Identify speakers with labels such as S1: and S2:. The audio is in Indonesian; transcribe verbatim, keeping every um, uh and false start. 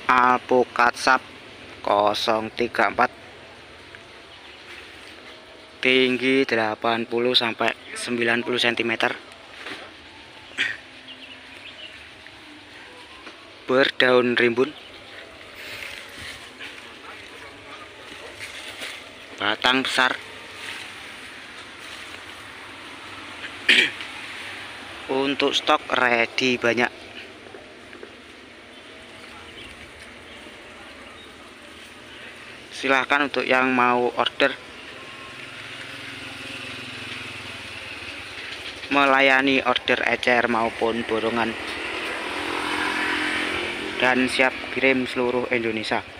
S1: Alpukat Sub nol tiga empat, tinggi delapan puluh sampai sembilan puluh sentimeter, berdaun rimbun, batang besar. Untuk stok ready banyak. Silahkan untuk yang mau order, melayani order ecer maupun borongan, dan siap kirim seluruh Indonesia.